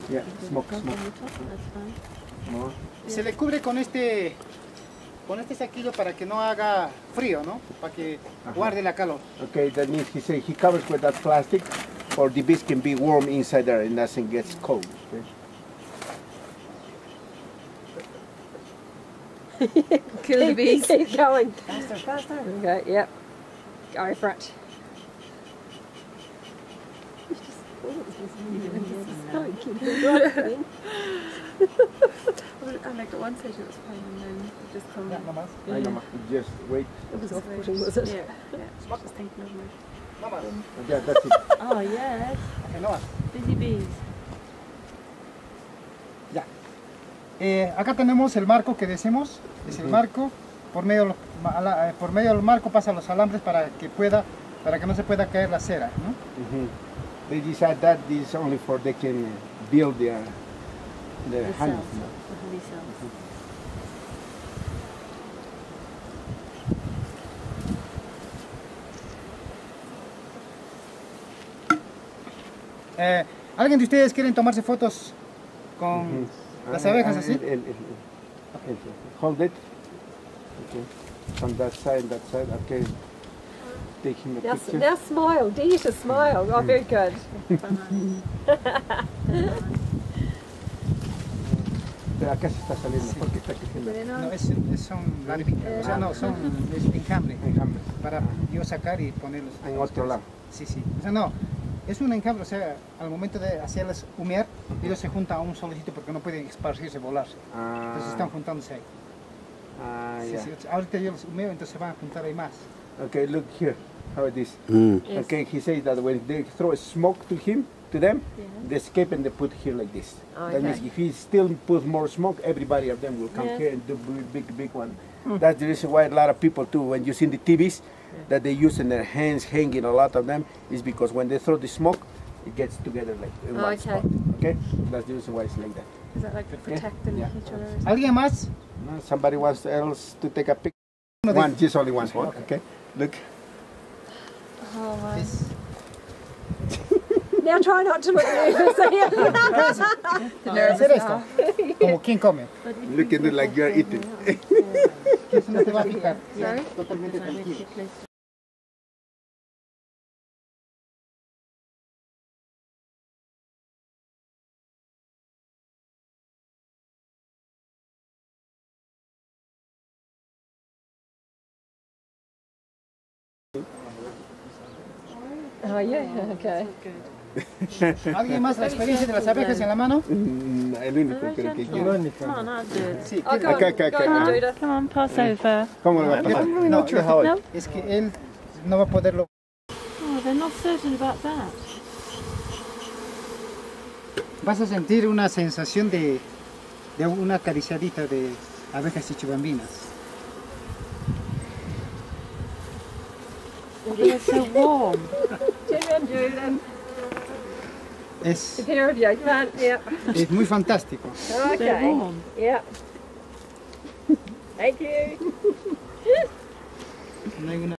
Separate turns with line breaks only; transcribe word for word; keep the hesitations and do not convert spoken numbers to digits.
Yeah, smoke, smoke. More.
Se le cubre con este con este saquillo para que no haga frío, ¿no? Para que uh-huh. guarde la calor.
Okay, that means he say he covers with that plastic, or the bees can be warm inside there and nothing gets cold.
Okay?
Kill the bees.
Keep going.
Faster, faster.
Okay, yep. Go for it.
I like at one stage it was fine and then it just come.
Ya, nomás.
I know, just wait.
It was off-putting, was it?
Yeah, yeah. Just thinking of me.
Nomás.
Yeah, that's it.
Oh yes.
Okay, nomás.
Busy bees.
Ya. Eh, acá tenemos el marco que decimos, es el
Uh-huh.
marco. Por medio, por medio del marco pasan los alambres para que pueda, para que no se pueda caer la cera, ¿no?
Mm-hmm. They decide that this is only for they can build their their
The
honey.
cells. The honey cells.
Eh, ¿Alguien de ustedes quieren tomarse fotos con
Mm-hmm.
las abejas
Uh,
así?
el- el- el- el- Hold it. Okay. From that side, that side. Okay. Take him a
Now,
picture.
now smile. Dare you to smile. Oh, very good.
Pero acá se está saliendo porque está creciendo.
No, es, es son larvitas, o sea, no, son es enjambre,
Enjambre.
para yo sacar y ponerlos.
En otro lado.
Sí, sí, o sea, no, es un enjambre, o sea, al momento de hacerlas humear, ellos se juntan a un solo sitio porque no pueden esparcirse, volarse.
Ah,
Entonces están juntándose ahí.
ah,
Sí,
yeah.
sí, ahorita yo los humeo, entonces se van a juntar ahí más.
Okay, look here how it is.
Yes.
Okay, he says that when they throw smoke to him, to them,
Yeah.
they escape and they put here like this.
Oh,
That means
okay.
if he still puts more smoke, everybody of them will come
Yeah.
here and do big, big, big one. That's the reason why a lot of people too, when you see in the T Vs, that they use in their hands hanging, a lot of them, is because when they throw the smoke, it gets together like in
Oh,
one
okay.
spot. Okay, that's the reason why it's like that.
Is that like protecting
Yeah.
each other?
¿Alguien más?
No, somebody wants else to take a picture.
Uno de-
One, just only one spot. Okay, look.
Oh my.
Es-
Now try not to look nervous.
The
hacer esto, como quien come.
Look at it like you're eating.
Que eso no te va a picar.
Sorry?
Totalmente tranquilo.
Oh, yeah, okay.
¿Alguien más la experiencia de las abejas en la mano?
Mm, el único creo que quiero.
Come on, I'll do it.
Sí,
Oh, go
Acá,
on,
acá,
go
acá.
on, Judith.
Come on, pass over.
¿Cómo le va a pasar?
no,
No?
es que él no va a poderlo.
Oh, they're not certain about that.
Vas a sentir una sensación de, de una acariciadita de abejas chichibambinas.
They're so warm.
Jim, Judith.
Es,
Here of you. Come on. Yep.
es muy fantástico.
They're
Okay.
warm.
Yep. Thank you.
No hay una